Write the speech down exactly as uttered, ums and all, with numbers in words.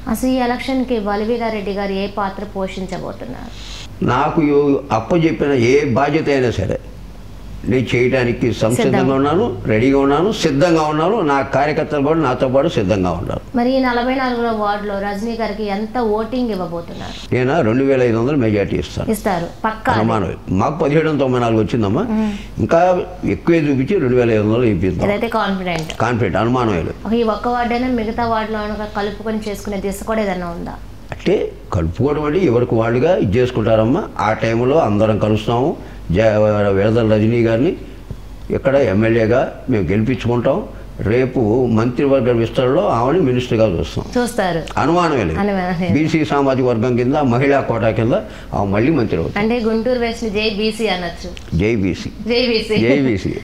అసలు ఈ ఎలక్షన్కి బలివీరారెడ్డి గారు ఏ పాత్ర పోషించబోతున్నారు? నాకు అప్పచెప్పిన ఏ బాధ్యత అయినా సరే నేను చేయడానికి సంసిద్ధంగా ఉన్నాను, రెడీగా ఉన్నాను, సిద్ధంగా ఉన్నాను. నా కార్యకర్తలు కూడా నాతో పాటు సిద్ధంగా ఉన్నారు. మరి ఈ నలభై నాలుగులో వార్డులో రజనీ గారికి ఎంత ఓటింగ్ ఇవ్వబోతున్నారు? నేను రెండు వేల ఐదు వందలు మెజార్టీ ఇస్తాను. ఇస్తారు పక్కా? అనుమానం మాకు పదిహేడు వందల తొంభై నాలుగు వచ్చిందమ్మా, ఇంకా ఎక్కువే చూపించి రెండు వేల ఐదు వందలు ఇప్పిస్తాం. ఇదైతే కాన్ఫిడెంట్ కాన్ఫిడెంట్ అనుమానం లేదు. ఈ ఒక్క వార్డైనా మిగతా వార్డులో కలుపుకొని చేసుకునే దిశ కూడా ఏదైనా ఉందా? అంటే కలుపుకోవడం అంటే ఎవరికి వాళ్ళుగా ఇది చేసుకుంటారమ్మా. ఆ టైంలో అందరం కలుస్తాము. జ విడదల రజనీ గారిని ఇక్కడ ఎమ్మెల్యేగా మేము గెలిపించుకుంటాం. రేపు మంత్రివర్గ విస్తరణలో ఆమెని మినిస్టర్గా చూస్తాం. చూస్తారు, అనుమానమే లేదు. బీసీ సామాజిక వర్గం కింద, మహిళా కోటా కింద ఆమె మళ్ళీ మంత్రి అవుతుంది. అంటే గుంటూరు వెస్ట్ జై బీసీ అనొచ్చు. జై బీసీ, జై బీసీ, జై బీసీ.